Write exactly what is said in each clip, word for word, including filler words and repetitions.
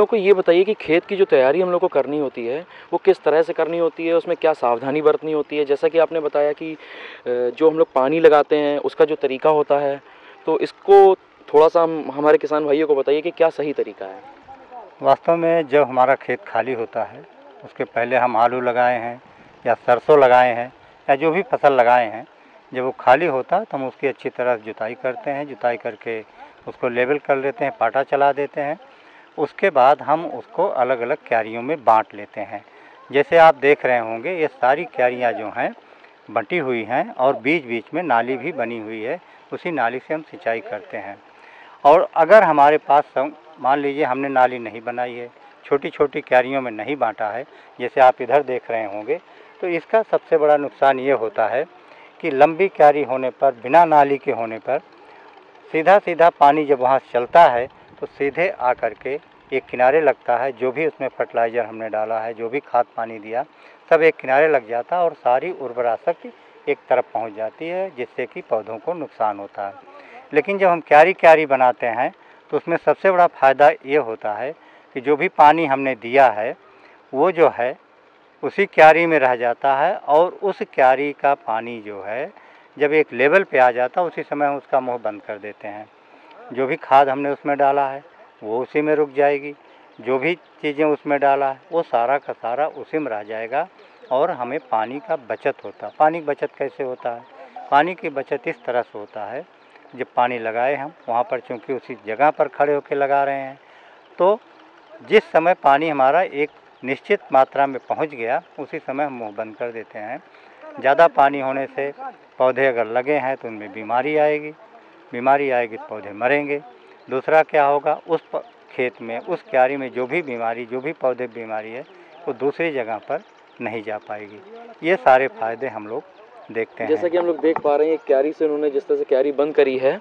लोग को ये बताइए कि खेत की जो तैयारी हम लोग को करनी होती है वो किस तरह से करनी होती है, उसमें क्या सावधानी बरतनी होती है। जैसा कि आपने बताया कि जो हम लोग पानी लगाते हैं उसका जो तरीका होता है, तो इसको थोड़ा सा हम हमारे किसान भाइयों को बताइए कि क्या सही तरीका है। वास्तव में जब हमारा खेत खाली होता है उसके पहले हम आलू लगाए हैं या सरसों लगाए हैं या जो भी फसल लगाए हैं, जब वो खाली होता है तो हम उसकी अच्छी तरह जुताई करते हैं। जुताई करके उसको लेवल कर लेते हैं, पाटा चला देते हैं। उसके बाद हम उसको अलग अलग क्यारियों में बांट लेते हैं। जैसे आप देख रहे होंगे ये सारी क्यारियाँ जो हैं बंटी हुई हैं और बीच बीच में नाली भी बनी हुई है, उसी नाली से हम सिंचाई करते हैं। और अगर हमारे पास मान लीजिए हमने नाली नहीं बनाई है, छोटी छोटी क्यारियों में नहीं बांटा है, जैसे आप इधर देख रहे होंगे, तो इसका सबसे बड़ा नुकसान ये होता है कि लंबी क्यारी होने पर, बिना नाली के होने पर, सीधा सीधा पानी जब वहाँ चलता है तो सीधे आ कर के एक किनारे लगता है। जो भी उसमें फर्टिलाइज़र हमने डाला है, जो भी खाद पानी दिया, सब एक किनारे लग जाता है और सारी उर्वरा शक्ति एक तरफ पहुँच जाती है, जिससे कि पौधों को नुकसान होता है। लेकिन जब हम क्यारी क्यारी बनाते हैं तो उसमें सबसे बड़ा फ़ायदा ये होता है कि जो भी पानी हमने दिया है वो जो है उसी क्यारी में रह जाता है और उस क्यारी का पानी जो है जब एक लेवल पे आ जाता है उसी समय हम उसका मुंह बंद कर देते हैं। जो भी खाद हमने उसमें डाला है वो उसी में रुक जाएगी, जो भी चीज़ें उसमें डाला है वो सारा का सारा उसी में रह जाएगा और हमें पानी का बचत होता है। पानी की बचत कैसे होता है? पानी की बचत इस तरह से होता है, जब पानी लगाए हम वहाँ पर, चूँकि उसी जगह पर खड़े होकर लगा रहे हैं, तो जिस समय पानी हमारा एक निश्चित मात्रा में पहुँच गया उसी समय हम मुँह बंद कर देते हैं। ज़्यादा पानी होने से पौधे अगर लगे हैं तो उनमें बीमारी आएगी, बीमारी आएगी तो पौधे मरेंगे। दूसरा क्या होगा, उस खेत में, उस क्यारी में जो भी बीमारी, जो भी पौधे बीमारी है वो दूसरी जगह पर नहीं जा पाएगी। ये सारे फायदे हम लोग देखते हैं। जैसा कि हम लोग देख पा रहे हैं क्यारी से उन्होंने जिस तरह से क्यारी बंद करी है,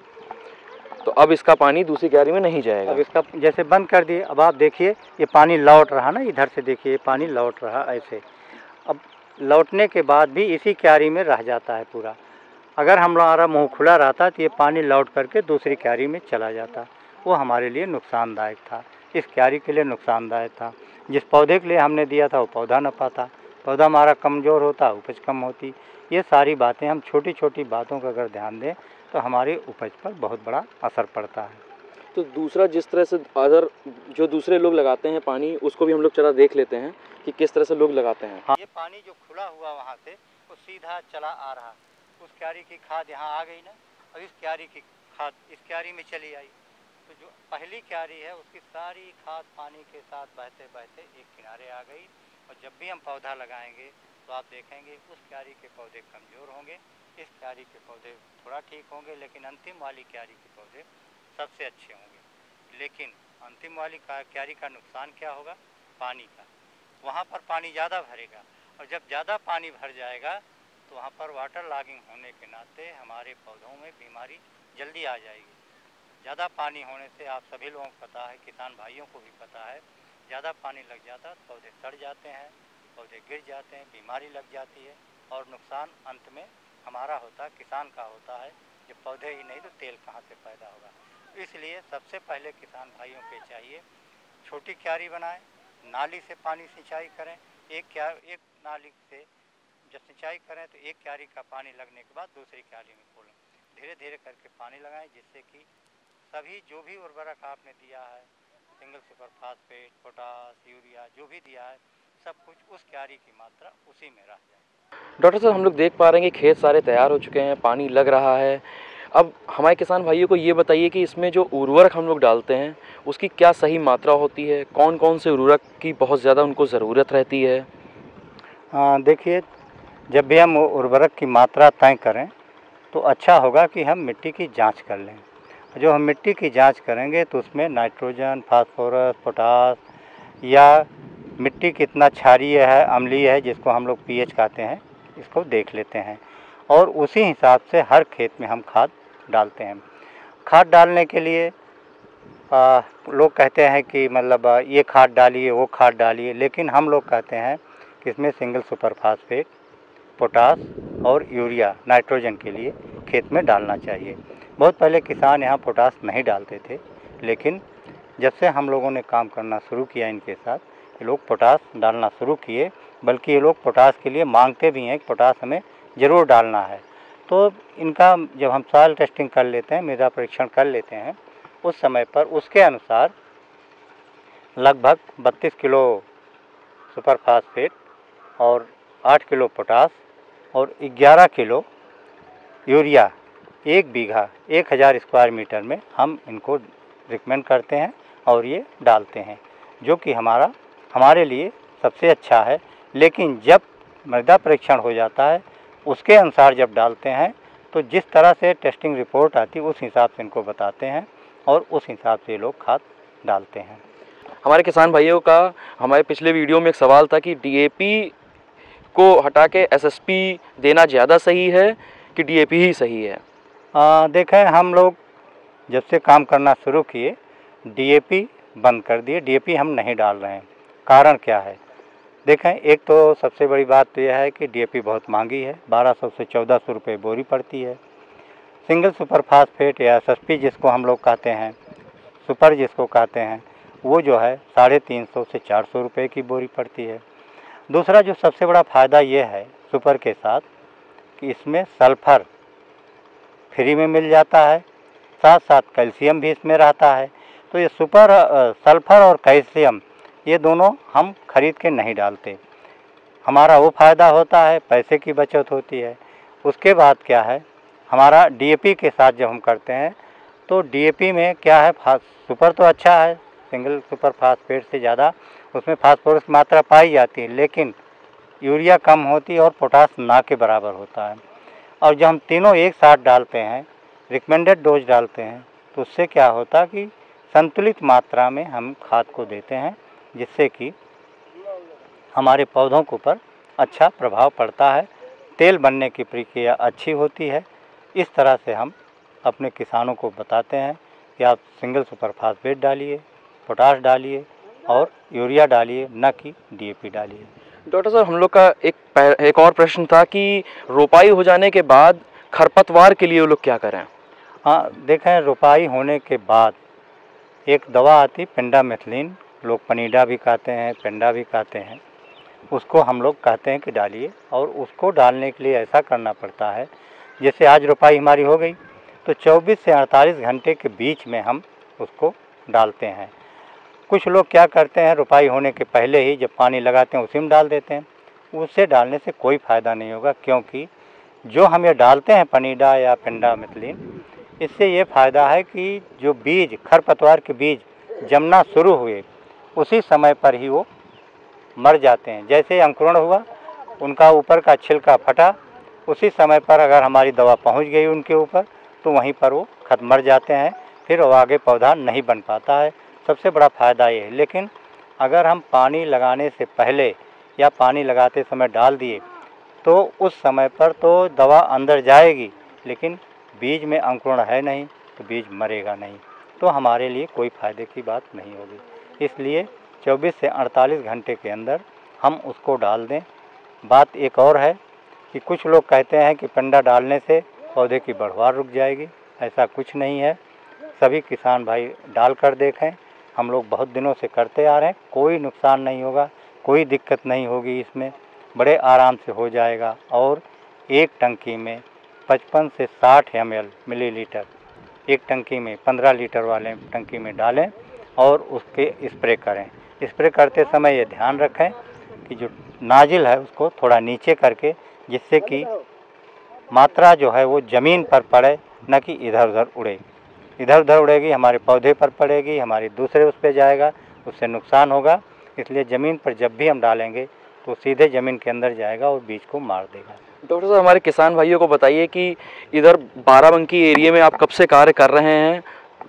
तो अब इसका पानी दूसरी क्यारी में नहीं जाएगा। अब इसका जैसे बंद कर दिए, अब आप देखिए ये पानी लौट रहा ना, इधर से देखिए ये पानी लौट रहा ऐसे। अब लौटने के बाद भी इसी क्यारी में रह जाता है पूरा। अगर हम हमारा मुँह खुला रहता तो ये पानी लौट करके दूसरी क्यारी में चला जाता, वो हमारे लिए नुकसानदायक था, इस क्यारी के लिए नुकसानदायक था। जिस पौधे के लिए हमने दिया था वो पौधा न पाता, पौधा हमारा कमज़ोर होता, उपज कम होती। ये सारी बातें, हम छोटी छोटी बातों का अगर ध्यान दें तो हमारी उपज पर बहुत बड़ा असर पड़ता है। तो दूसरा, जिस तरह से अगर जो दूसरे लोग लगाते हैं पानी, उसको भी हम लोग चला देख लेते हैं कि किस तरह से लोग लगाते हैं। हाँ, ये पानी जो खुला हुआ वहाँ से वो सीधा चला आ रहा, उस क्यारी की खाद यहाँ आ गई ना, और इस क्यारी की खाद इस क्यारी में चली आई, तो जो पहली क्यारी है उसकी सारी खाद पानी के साथ बहते बहते एक किनारे आ गई। और जब भी हम पौधा लगाएंगे तो आप देखेंगे उस क्यारी के पौधे कमज़ोर होंगे, इस क्यारी के पौधे थोड़ा ठीक होंगे, लेकिन अंतिम वाली क्यारी के पौधे सबसे अच्छे होंगे। लेकिन अंतिम वाली क्यारी का नुकसान क्या होगा? पानी का। वहाँ पर पानी ज़्यादा भरेगा और जब ज़्यादा पानी भर जाएगा तो वहाँ पर वाटर लॉगिंग होने के नाते हमारे पौधों में बीमारी जल्दी आ जाएगी। ज़्यादा पानी होने से आप सभी लोगों को पता है, किसान भाइयों को भी पता है, ज़्यादा पानी लग जाता तो पौधे सड़ जाते हैं, पौधे गिर जाते हैं, बीमारी लग जाती है और नुकसान अंत में हमारा होता है, किसान का होता है। जब पौधे ही नहीं तो तेल कहाँ से पैदा होगा? इसलिए सबसे पहले किसान भाइयों के चाहिए छोटी क्यारी बनाएं, नाली से पानी सिंचाई करें। एक क्या एक नाली से जब सिंचाई करें तो एक क्यारी का पानी लगने के बाद दूसरी क्यारी में खोलें, धीरे धीरे करके पानी लगाएं, जिससे कि सभी जो भी उर्वरक आपने दिया है, single super phosphate, potash, urea जो भी दिया है, सब कुछ उस क्यारी की मात्रा उसी में रह जाए। डॉक्टर साहब, हम लोग देख पा रहे हैं कि खेत सारे तैयार हो चुके हैं, पानी लग रहा है। अब हमारे किसान भाइयों को ये बताइए कि इसमें जो उर्वरक हम लोग डालते हैं उसकी क्या सही मात्रा होती है, कौन कौन से उर्वरक की बहुत ज़्यादा उनको ज़रूरत रहती है? हाँ, देखिए, जब भी हम उर्वरक की मात्रा तय करें तो अच्छा होगा कि हम मिट्टी की जांच कर लें। जो हम मिट्टी की जांच करेंगे तो उसमें नाइट्रोजन, फास्फोरस, पोटास या मिट्टी कितना क्षारीय है, अम्लीय है, जिसको हम लोग पीएच कहते हैं, इसको देख लेते हैं और उसी हिसाब से हर खेत में हम खाद डालते हैं। खाद डालने के लिए आ, लोग कहते हैं कि मतलब ये खाद डालिए, वो खाद डालिए, लेकिन हम लोग कहते हैं कि इसमें सिंगल सुपर फास्फेट, पोटास और यूरिया नाइट्रोजन के लिए खेत में डालना चाहिए। बहुत पहले किसान यहाँ पोटास नहीं डालते थे, लेकिन जब से हम लोगों ने काम करना शुरू किया इनके साथ, ये लोग पोटास डालना शुरू किए, बल्कि ये लोग पोटास के लिए मांगते भी हैं कि पोटास हमें ज़रूर डालना है। तो इनका जब हम सॉइल टेस्टिंग कर लेते हैं, मृदा परीक्षण कर लेते हैं, उस समय पर उसके अनुसार लगभग बत्तीस किलो सुपर फास्फेट और आठ किलो पोटास और ग्यारह किलो यूरिया एक बीघा एक हज़ार स्क्वायर मीटर में हम इनको रिकमेंड करते हैं और ये डालते हैं, जो कि हमारा हमारे लिए सबसे अच्छा है। लेकिन जब मृदा परीक्षण हो जाता है उसके अनुसार जब डालते हैं तो जिस तरह से टेस्टिंग रिपोर्ट आती है उस हिसाब से इनको बताते हैं और उस हिसाब से लोग खाद डालते हैं। हमारे किसान भाइयों का हमारे पिछले वीडियो में एक सवाल था कि डीएपी को हटा के एसएसपी देना ज़्यादा सही है कि डीएपी ही सही है? आ, देखें, हम लोग जब से काम करना शुरू किए डीएपी बंद कर दिए, डीएपी हम नहीं डाल रहे हैं। कारण क्या है? देखें, एक तो सबसे बड़ी बात तो यह है कि डीएपी बहुत महंगी है, बारह सौ से चौदह सौ रुपये बोरी पड़ती है। सिंगल सुपर फास्फेट या एसएसपी जिसको हम लोग कहते हैं, सुपर जिसको कहते हैं, वो जो है साढ़े तीन सौ से चार सौ रुपये की बोरी पड़ती है। दूसरा जो सबसे बड़ा फ़ायदा ये है सुपर के साथ कि इसमें सल्फ़र फ्री में मिल जाता है, साथ साथ कैल्शियम भी इसमें रहता है। तो ये सुपर सल्फ़र और कैल्शियम ये दोनों हम खरीद के नहीं डालते, हमारा वो फ़ायदा होता है, पैसे की बचत होती है। उसके बाद क्या है, हमारा डीएपी के साथ जब हम करते हैं तो डीएपी में क्या है, सुपर तो अच्छा है, सिंगल सुपर फास्फेट से ज़्यादा उसमें फास्फोरस की मात्रा पाई जाती है, लेकिन यूरिया कम होती है और पोटास ना के बराबर होता है। और जब हम तीनों एक साथ डालते हैं, रिकमेंडेड डोज डालते हैं, तो उससे क्या होता कि संतुलित मात्रा में हम खाद को देते हैं, जिससे कि हमारे पौधों के ऊपर अच्छा प्रभाव पड़ता है, तेल बनने की प्रक्रिया अच्छी होती है। इस तरह से हम अपने किसानों को बताते हैं कि आप सिंगल सुपर फास्फेट डालिए, पोटाश डालिए और यूरिया डालिए, न कि डीएपी डालिए। डॉक्टर साहब, हम लोग का एक एक और प्रश्न था कि रोपाई हो जाने के बाद खरपतवार के लिए वो लोग क्या करें? हाँ, देखें, रोपाई होने के बाद एक दवा आती पेंडामेथिलीन, लोग पनीडा भी कहते हैं, पेंडा भी कहते हैं, उसको हम लोग कहते हैं कि डालिए। और उसको डालने के लिए ऐसा करना पड़ता है, जैसे आज रोपाई हमारी हो गई तो चौबीस से अड़तालीस घंटे के बीच में हम उसको डालते हैं। कुछ लोग क्या करते हैं, रोपाई होने के पहले ही जब पानी लगाते हैं उसी में डाल देते हैं। उससे डालने से कोई फ़ायदा नहीं होगा, क्योंकि जो हम ये डालते हैं पनीडा या पेंडामेथिलीन, इससे ये फ़ायदा है कि जो बीज, खरपतवार के बीज जमना शुरू हुए उसी समय पर ही वो मर जाते हैं। जैसे अंकुरण हुआ, उनका ऊपर का छिलका फटा, उसी समय पर अगर हमारी दवा पहुंच गई उनके ऊपर तो वहीं पर वो खत्म मर जाते हैं, फिर वो आगे पौधा नहीं बन पाता है। सबसे बड़ा फ़ायदा ये है। लेकिन अगर हम पानी लगाने से पहले या पानी लगाते समय डाल दिए तो उस समय पर तो दवा अंदर जाएगी, लेकिन बीज में अंकुरण है नहीं तो बीज मरेगा नहीं, तो हमारे लिए कोई फ़ायदे की बात नहीं होगी। इसलिए चौबीस से अड़तालीस घंटे के अंदर हम उसको डाल दें। बात एक और है कि कुछ लोग कहते हैं कि पेंडा डालने से पौधे की बढ़वार रुक जाएगी, ऐसा कुछ नहीं है। सभी किसान भाई डाल कर देखें, हम लोग बहुत दिनों से करते आ रहे हैं, कोई नुकसान नहीं होगा, कोई दिक्कत नहीं होगी, इसमें बड़े आराम से हो जाएगा। और एक टंकी में पचपन से साठ एम एल मिलीलीटर, एक टंकी में पंद्रह लीटर वाले टंकी में डालें और उसके स्प्रे करें। स्प्रे करते समय ये ध्यान रखें कि जो नाजिल है उसको थोड़ा नीचे करके, जिससे कि मात्रा जो है वो ज़मीन पर पड़े, न कि इधर उधर उड़े। इधर उधर उड़ेगी हमारे पौधे पर पड़ेगी, हमारी दूसरे उस पर जाएगा, उससे नुकसान होगा। इसलिए ज़मीन पर जब भी हम डालेंगे तो सीधे ज़मीन के अंदर जाएगा और बीज को मार देगा। डॉक्टर साहब, हमारे किसान भाइयों को बताइए कि इधर बाराबंकी एरिया में आप कब से कार्य कर रहे हैं?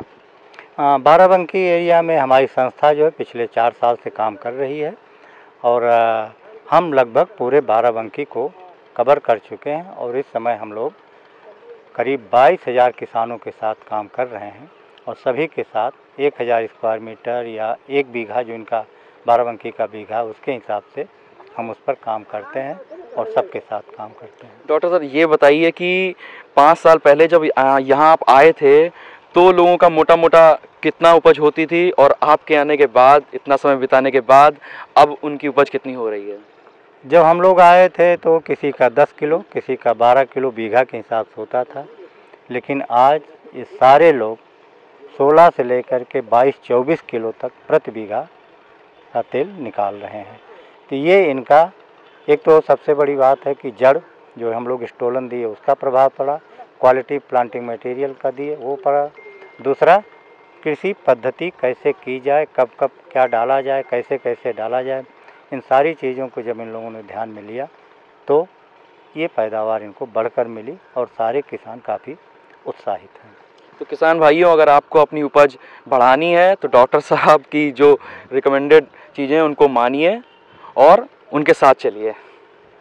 आ, बाराबंकी एरिया में हमारी संस्था जो है पिछले चार साल से काम कर रही है और आ, हम लगभग पूरे बाराबंकी को कवर कर चुके हैं और इस समय हम लोग करीब बाईस हज़ार किसानों के साथ काम कर रहे हैं और सभी के साथ एक हज़ार स्क्वायर मीटर या एक बीघा जो इनका बाराबंकी का बीघा उसके हिसाब से हम उस पर काम करते हैं और सबके साथ काम करते हैं। डॉक्टर साहब, ये बताइए कि पाँच साल पहले जब यहाँ आप आए थे तो लोगों का मोटा मोटा कितना उपज होती थी और आपके आने के बाद, इतना समय बिताने के बाद अब उनकी उपज कितनी हो रही है? जब हम लोग आए थे तो किसी का दस किलो, किसी का बारह किलो बीघा के हिसाब से होता था, लेकिन आज ये सारे लोग सोलह से लेकर के बाईस चौबीस किलो तक प्रति बीघा का तेल निकाल रहे हैं। तो ये इनका एक तो सबसे बड़ी बात है कि जड़ जो हम लोग स्टोलन दिए उसका प्रभाव पड़ा, क्वालिटी प्लांटिंग मटेरियल का दिए वो पड़ा, दूसरा कृषि पद्धति कैसे की जाए, कब कब क्या डाला जाए, कैसे कैसे डाला जाए, इन सारी चीज़ों को जब इन लोगों ने ध्यान में लिया तो ये पैदावार इनको बढ़कर मिली और सारे किसान काफ़ी उत्साहित हैं। तो किसान भाइयों, अगर आपको अपनी उपज बढ़ानी है तो डॉक्टर साहब की जो रिकमेंडेड चीज़ें उनको मानिए और उनके साथ चलिए।